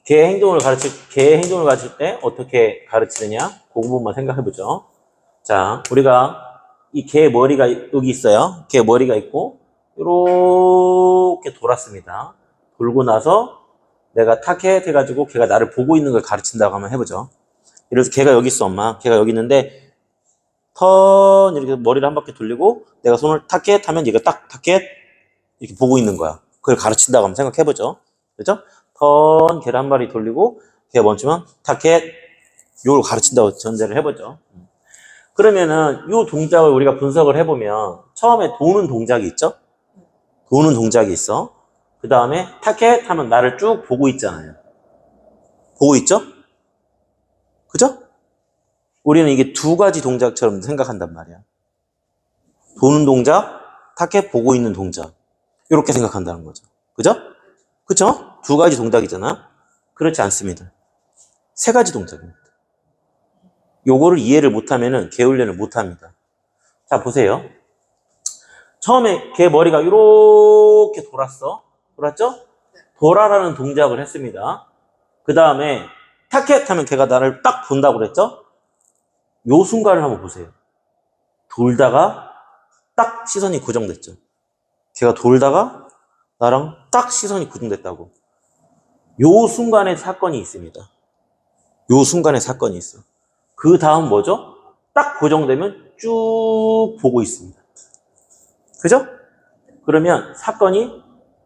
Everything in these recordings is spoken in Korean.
개 행동을 가르칠 때 어떻게 가르치느냐? 그 부분만 생각해 보죠. 자, 우리가 이 개 머리가 여기 있어요. 개 머리가 있고, 이렇게 돌았습니다. 돌고 나서 내가 타켓 해가지고 걔가 나를 보고 있는 걸 가르친다고 한번 해보죠. 이래서 걔가 여기 있어, 엄마. 걔가 여기 있는데, 턴, 이렇게 머리를 한 바퀴 돌리고, 내가 손을 타켓 하면 얘가 딱 타켓, 이렇게 보고 있는 거야. 그걸 가르친다고 한번 생각해보죠. 그죠? 턴, 걔를 한 마리 돌리고, 걔가 멈추면 타켓, 요걸 가르친다고 전제를 해보죠. 그러면은 요 동작을 우리가 분석을 해보면 처음에 도는 동작이 있죠? 도는 동작이 있어. 그 다음에 타켓 하면 나를 쭉 보고 있잖아요. 보고 있죠? 그죠? 우리는 이게 두 가지 동작처럼 생각한단 말이야. 도는 동작, 타켓 보고 있는 동작. 이렇게 생각한다는 거죠. 그죠? 그쵸? 두 가지 동작이잖아. 그렇지 않습니다. 세 가지 동작입니다. 요거를 이해를 못하면은 개 훈련을 못합니다. 자, 보세요. 처음에 개 머리가 이렇게 돌았어. 돌았죠? 돌아라는 동작을 했습니다. 그 다음에 타켓 하면 걔가 나를 딱 본다고 그랬죠? 요 순간을 한번 보세요. 돌다가 딱 시선이 고정됐죠. 걔가 돌다가 나랑 딱 시선이 고정됐다고. 요 순간에 사건이 있습니다. 요 순간에 사건이 있어. 그 다음 뭐죠? 딱 고정되면 쭉 보고 있습니다. 그죠? 그러면 사건이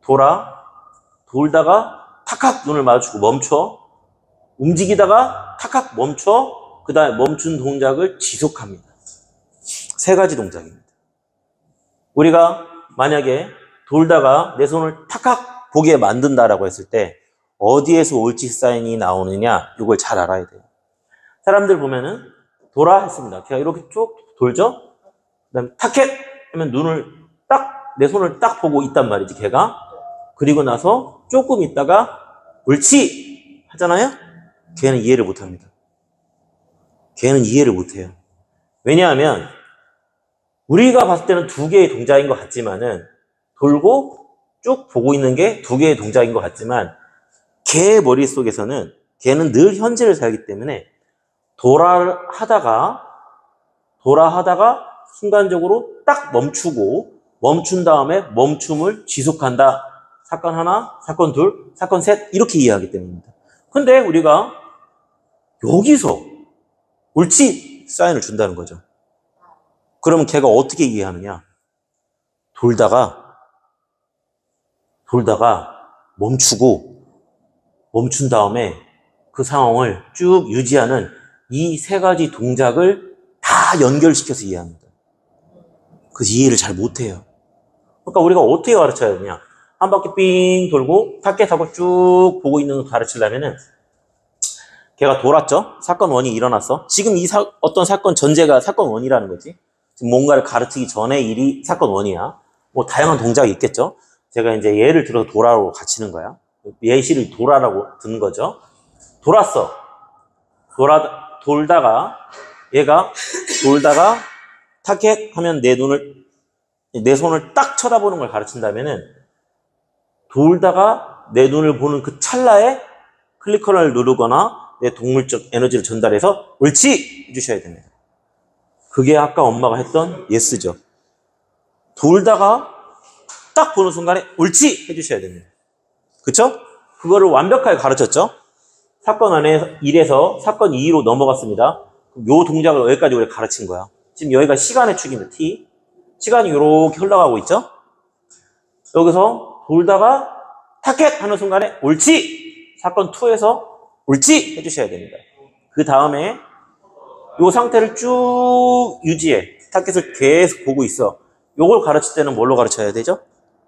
돌다가 탁탁 눈을 마주치고 멈춰. 움직이다가 탁탁 멈춰. 그 다음에 멈춘 동작을 지속합니다. 세 가지 동작입니다. 우리가 만약에 돌다가 내 손을 탁탁 보게 만든다라고 했을 때 어디에서 옳지 사인이 나오느냐 이걸 잘 알아야 돼요. 사람들 보면은 돌아 했습니다. 걔가 이렇게 쭉 돌죠? 그 다음에 타켓 하면 내 손을 딱 보고 있단 말이지, 걔가. 그리고 나서 조금 있다가 옳지 하잖아요? 걔는 이해를 못 합니다. 걔는 이해를 못 해요. 왜냐하면 우리가 봤을 때는 두 개의 동작인 것 같지만은 돌고 쭉 보고 있는 게 두 개의 동작인 것 같지만 걔 머릿속에서는 걔는 늘 현재를 살기 때문에 돌아하다가 순간적으로 딱 멈추고 멈춘 다음에 멈춤을 지속한다. 사건 하나, 사건 둘, 사건 셋 이렇게 이해하기 때문입니다. 근데 우리가 여기서 옳지 사인을 준다는 거죠. 그러면 걔가 어떻게 이해하느냐? 돌다가 멈추고 멈춘 다음에 그 상황을 쭉 유지하는 이 세 가지 동작을 다 연결시켜서 이해합니다. 그래서 이해를 잘 못해요. 그러니까 우리가 어떻게 가르쳐야 되냐? 한 바퀴 삥 돌고 타켓하고 쭉 보고 있는 거 가르치려면은 걔가 돌았죠? 사건 1이 일어났어. 지금 어떤 사건 전제가 사건 1이라는 거지. 지금 뭔가를 가르치기 전에 일이 사건 1이야. 뭐 다양한 동작이 있겠죠? 제가 이제 예를 들어서 돌아로 가르치는 거야. 예시를 돌아라고 듣는 거죠. 돌았어. 얘가 돌다가 타켓 하면 내 손을 딱 쳐다보는 걸 가르친다면은 돌다가 내 눈을 보는 그 찰나에 클리커를 누르거나 내 동물적 에너지를 전달해서 옳지 해주셔야 됩니다. 그게 아까 엄마가 했던 예스죠. 돌다가 딱 보는 순간에 옳지 해주셔야 됩니다. 그쵸? 그거를 완벽하게 가르쳤죠? 사건 1에서 사건 2로 넘어갔습니다. 요 동작을 여기까지 우리가 가르친 거야. 지금 여기가 시간의 축입니다. T. 시간이 이렇게 흘러가고 있죠? 여기서 돌다가 타켓 하는 순간에 옳지! 사건 2에서 옳지! 해주셔야 됩니다. 그 다음에 요 상태를 쭉 유지해. 타켓을 계속 보고 있어. 요걸 가르칠 때는 뭘로 가르쳐야 되죠?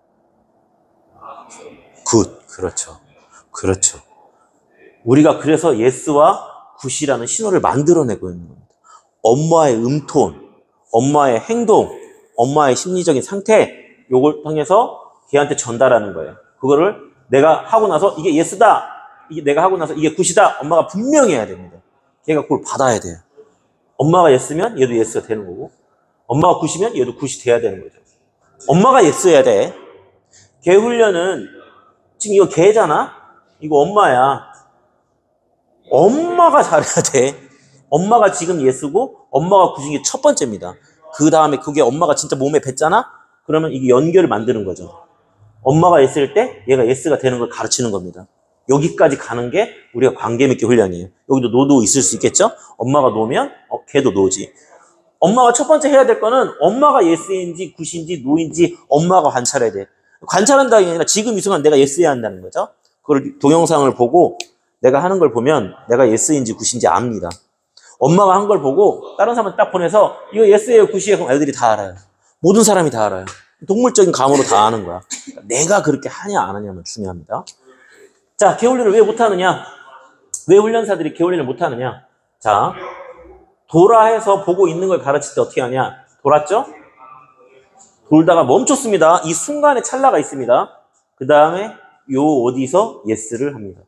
굿. 그렇죠. 우리가 그래서 예스와 굿이라는 신호를 만들어내고 있는 겁니다. 엄마의 음톤, 엄마의 행동, 엄마의 심리적인 상태, 요걸 통해서 걔한테 전달하는 거예요. 그거를 내가 하고 나서 이게 예스다, 내가 하고 나서 이게 굿이다, 엄마가 분명히 해야 됩니다. 걔가 그걸 받아야 돼요. 엄마가 예스면 얘도 예스가 되는 거고, 엄마가 굿이면 얘도 굿이 돼야 되는 거죠. 엄마가 예스여야 돼. 개 훈련은 지금 이거 개잖아? 이거 엄마야. 엄마가 잘해야 돼. 엄마가 지금 예스고 엄마가 구신 게 첫 번째입니다. 그 다음에 그게 엄마가 진짜 몸에 뱉잖아? 그러면 이게 연결을 만드는 거죠. 엄마가 예스일 때 얘가 예스가 되는 걸 가르치는 겁니다. 여기까지 가는 게 우리가 관계맺기 훈련이에요. 여기도 노도 있을 수 있겠죠? 엄마가 노면 걔도 노지. 엄마가 첫 번째 해야 될 거는 엄마가 예스인지 굿인지 노인지 엄마가 관찰해야 돼. 관찰한다는 게 아니라 지금 이 순간 내가 예스해야 한다는 거죠. 그걸 동영상을 보고 내가 하는 걸 보면 내가 예스인지 굿인지 압니다. 엄마가 한 걸 보고 다른 사람한테 딱 보내서 이거 예스예요 굿이에요 그럼 애들이 다 알아요. 모든 사람이 다 알아요. 동물적인 감으로 다 아는 거야. 내가 그렇게 하냐 안 하냐면 중요합니다. 자, 개훈련을 왜 못하느냐? 왜 훈련사들이 개훈련을 못하느냐? 자, 돌아해서 보고 있는 걸 가르칠 때 어떻게 하냐? 돌았죠? 돌다가 멈췄습니다. 이 순간에 찰나가 있습니다. 그 다음에 요 어디서 예스를 합니다.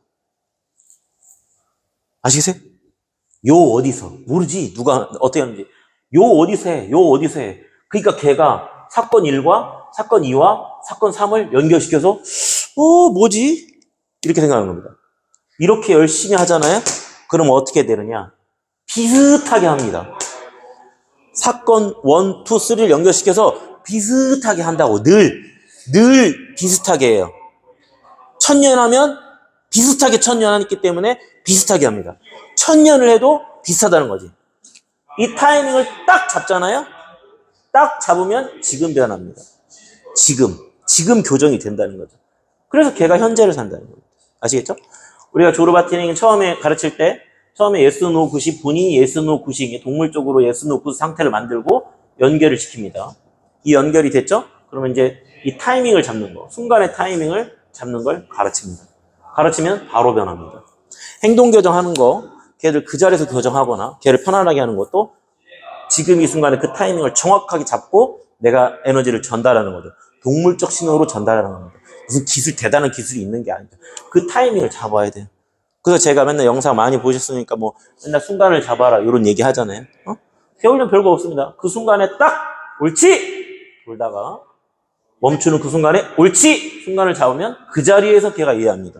아시겠어요? 요 어디서 모르지 누가 어떻게 하는지 요 어디서 해? 요 어디서 해? 그러니까 걔가 사건 1과 사건 2와 사건 3을 연결시켜서 뭐지? 이렇게 생각하는 겁니다. 이렇게 열심히 하잖아요? 그럼 어떻게 되느냐? 비슷하게 합니다. 사건 1, 2, 3를 연결시켜서 비슷하게 한다고. 늘 비슷하게 해요. 천년하면 비슷하게 천년하기 때문에 비슷하게 합니다. 천년을 해도 비슷하다는 거지. 이 타이밍을 딱 잡잖아요? 딱 잡으면 지금 변합니다. 지금 교정이 된다는 거죠. 그래서 걔가 현재를 산다는 겁니다. 아시겠죠? 우리가 조르바 트레이닝 처음에 가르칠 때 처음에 예스 노 굿이 본인이 예스 노 굿이 동물적으로 예스 노 굿 상태를 만들고 연결을 시킵니다. 이 연결이 됐죠? 그러면 이제 이 타이밍을 잡는 거, 순간의 타이밍을 잡는 걸 가르칩니다. 가르치면 바로 변합니다. 행동 교정하는 거, 걔를 그 자리에서 교정하거나 걔를 편안하게 하는 것도 지금 이 순간에 그 타이밍을 정확하게 잡고 내가 에너지를 전달하는 거죠. 동물적 신호로 전달하는 겁니다. 무슨 대단한 기술이 있는 게 아니죠. 그 타이밍을 잡아야 돼요. 그래서 제가 맨날 영상 많이 보셨으니까 뭐 맨날 순간을 잡아라 이런 얘기 하잖아요. 개훈련 별거 없습니다. 그 순간에 딱 옳지! 돌다가 멈추는 그 순간에 옳지! 순간을 잡으면 그 자리에서 걔가 이해합니다.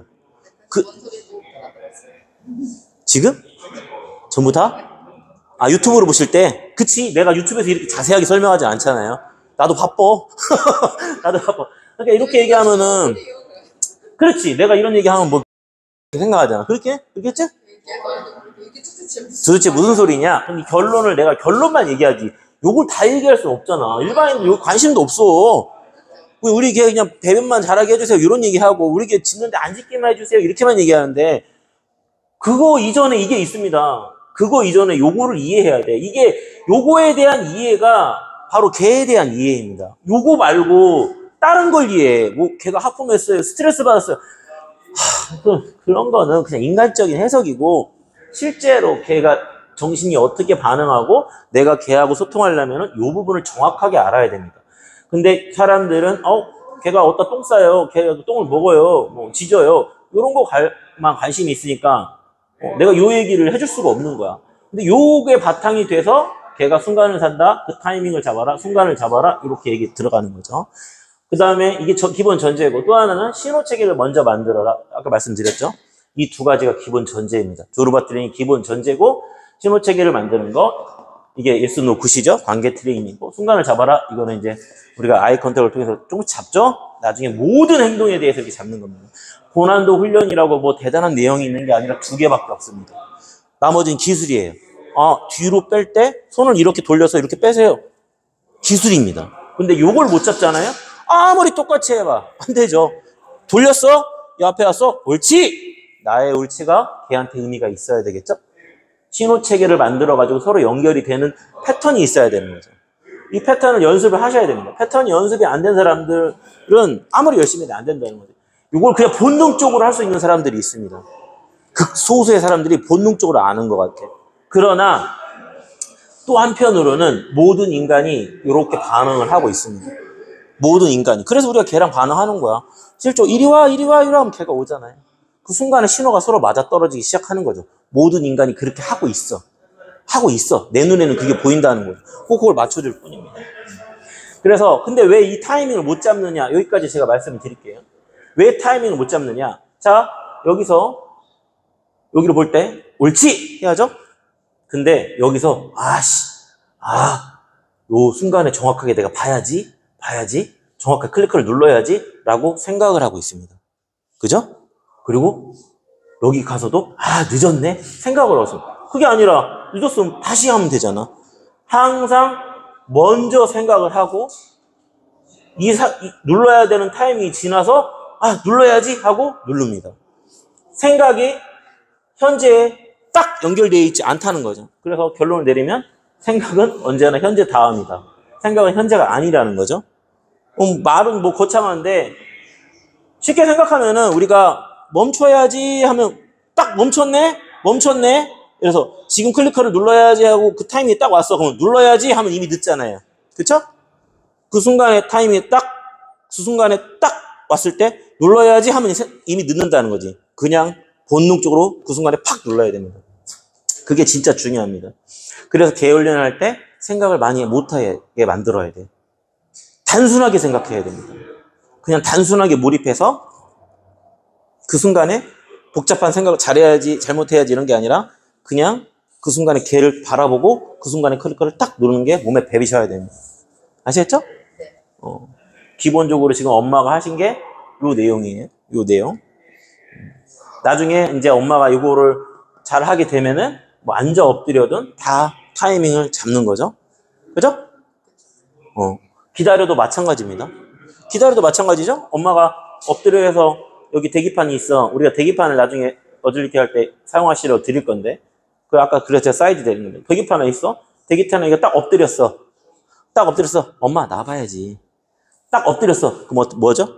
지금? 전부 다? 유튜브로 보실 때 그치 내가 유튜브에서 이렇게 자세하게 설명하지 않잖아요. 나도 바빠. 나도 바빠. 그러니까 이렇게 얘기하면은 그렇지 내가 이런 얘기하면 뭐 생각하잖아. 그렇겠지? 도대체 무슨 소리냐? 그럼 이 결론을 내가 결론만 얘기하지 요걸 다 얘기할 수 없잖아. 일반인들 요 관심도 없어. 우리 걔 그냥 배변만 잘하게 해주세요 이런 얘기하고 우리 걔 짖는데 안 짖기만 해주세요 이렇게만 얘기하는데 그거 이전에 이게 있습니다. 그거 이전에 요거를 이해해야 돼. 이게 요거에 대한 이해가 바로 걔에 대한 이해입니다. 요거 말고 다른 걸 이해해. 뭐 걔가 하품했어요. 스트레스 받았어요. 그런 거는 그냥 인간적인 해석이고 실제로 걔가 정신이 어떻게 반응하고 내가 걔하고 소통하려면 요 부분을 정확하게 알아야 됩니다. 근데 사람들은 걔가 어디다 똥 싸요. 걔가 똥을 먹어요. 뭐 짖어요. 이런 거만 관심이 있으니까 내가 요 얘기를 해줄 수가 없는 거야. 근데 요게 바탕이 돼서 걔가 순간을 산다. 그 타이밍을 잡아라. 순간을 잡아라. 이렇게 얘기 들어가는 거죠. 그 다음에 이게 기본 전제고 또 하나는 신호 체계를 먼저 만들어라. 아까 말씀드렸죠. 이 두 가지가 기본 전제입니다. 조르바 트레이닝 기본 전제고 신호 체계를 만드는 거 이게 예스 노 굿이죠. 관계 트레이닝이고 순간을 잡아라. 이거는 이제 우리가 아이 컨택을 통해서 조금 잡죠. 나중에 모든 행동에 대해서 이렇게 잡는 겁니다. 고난도 훈련이라고 뭐 대단한 내용이 있는 게 아니라 2개밖에 없습니다. 나머지는 기술이에요. 뒤로 뺄 때 손을 이렇게 돌려서 이렇게 빼세요. 기술입니다. 근데 요걸 못 잡잖아요. 아무리 똑같이 해봐. 안 되죠. 돌렸어? 이 앞에 왔어? 옳지! 나의 옳지가 걔한테 의미가 있어야 되겠죠? 신호 체계를 만들어가지고 서로 연결이 되는 패턴이 있어야 되는 거죠. 이 패턴을 연습을 하셔야 됩니다. 패턴이 연습이 안 된 사람들은 아무리 열심히 해도 안 된다는 거죠. 이걸 그냥 본능적으로 할 수 있는 사람들이 있습니다. 극소수의 사람들이 본능적으로 아는 것 같아요. 그러나 또 한편으로는 모든 인간이 이렇게 반응을 하고 있습니다. 모든 인간이. 그래서 우리가 걔랑 반응하는 거야. 실제로 이리 와 이러면 걔가 오잖아요. 그 순간에 신호가 서로 맞아떨어지기 시작하는 거죠. 모든 인간이 그렇게 하고 있어. 내 눈에는 그게 보인다는 거죠. 그걸 맞춰줄 뿐입니다. 그래서 근데 왜 이 타이밍을 못 잡느냐. 여기까지 제가 말씀을 드릴게요. 왜 타이밍을 못 잡느냐. 자, 여기로 볼 때 옳지! 해야죠? 근데 여기서, 요 순간에 정확하게 내가 봐야지, 정확하게 클릭을 눌러야지, 라고 생각을 하고 있습니다. 그죠? 그리고 여기 가서도, 늦었네? 생각을 하서. 그게 아니라, 늦었으면 다시 하면 되잖아. 항상 먼저 생각을 하고, 눌러야 되는 타이밍이 지나서, 눌러야지 하고 누릅니다. 생각이 현재에 딱 연결되어 있지 않다는 거죠. 그래서 결론을 내리면 생각은 언제나 현재 다음이다. 생각은 현재가 아니라는 거죠. 말은 뭐 거창한데 쉽게 생각하면은 우리가 멈춰야지 하면 딱 멈췄네? 그래서 지금 클리커를 눌러야지 하고 그 타이밍이 딱 왔어. 그러면 눌러야지 하면 이미 늦잖아요. 그쵸? 그 순간에 타이밍이 딱 왔을 때 눌러야지 하면 이미 늦는다는 거지. 그냥 본능적으로 그 순간에 팍 눌러야 됩니다. 그게 진짜 중요합니다. 그래서 개훈련을 할 때 생각을 많이 못하게 만들어야 돼. 단순하게 생각해야 됩니다. 그냥 단순하게 몰입해서 그 순간에 복잡한 생각을 잘해야지, 잘못해야지 이런 게 아니라 그냥 그 순간에 개를 바라보고 그 순간에 클릭을 딱 누르는 게 몸에 배비셔야 됩니다. 아시겠죠? 네. 기본적으로 지금 엄마가 하신 게 요 내용이에요. 요 내용. 나중에 이제 엄마가 이거를 잘 하게 되면은 뭐 앉아 엎드려든 다 타이밍을 잡는 거죠. 그죠? 기다려도 마찬가지입니다. 기다려도 마찬가지죠? 엄마가 엎드려서 여기 대기판이 있어. 우리가 대기판을 나중에 어질리티 할 때 사용하시러 드릴 건데 그 아까 그래서 사이즈 되는 건데 대기판에 있어. 대기판에 이거 딱 엎드렸어. 엄마 나봐야지. 딱 엎드렸어. 그럼 뭐죠?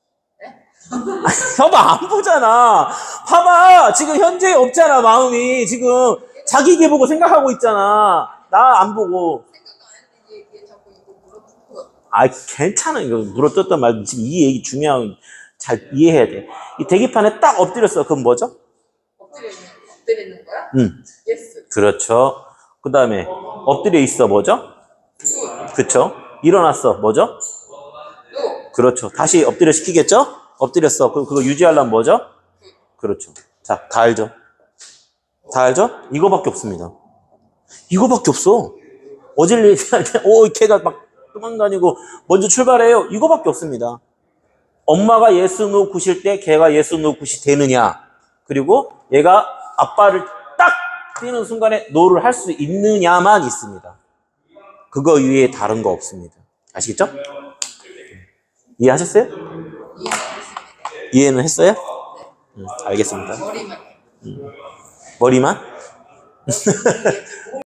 봐봐 안 보잖아. 봐봐 지금 현재에 없잖아. 마음이 지금 자기 개 보고 생각하고 있잖아. 나 안 보고. 생각도 안 했는데 얘 자꾸 이거 물어보고. 괜찮아. 이거 물어뜯던 말 지금 이 얘기 중요한 잘 이해해야 돼. 이 대기판에 딱 엎드렸어. 그럼 뭐죠? 엎드리는 거야? 응. 예스. 그렇죠. 그 다음에 엎드려 있어. 뭐죠? 그렇죠. 일어났어. 뭐죠? 노. 그렇죠. 다시 엎드려 시키겠죠? 엎드렸어. 그럼 그거 유지하려면 뭐죠? 그렇죠. 자, 다 알죠? 이거밖에 없습니다. 이거밖에 없어. 어질리티 할 때, 걔가 막 도망다니고 먼저 출발해요. 이거밖에 없습니다. 엄마가 yes, no 굿일 때 걔가 yes, no 굿이 되느냐. 그리고 얘가 아빠를 딱 뛰는 순간에 no를 할 수 있느냐만 있습니다. 그거 위에 다른 거 없습니다. 아시겠죠? 이해하셨어요? 이해는 했어요? 알겠습니다. 머리만. 머리만?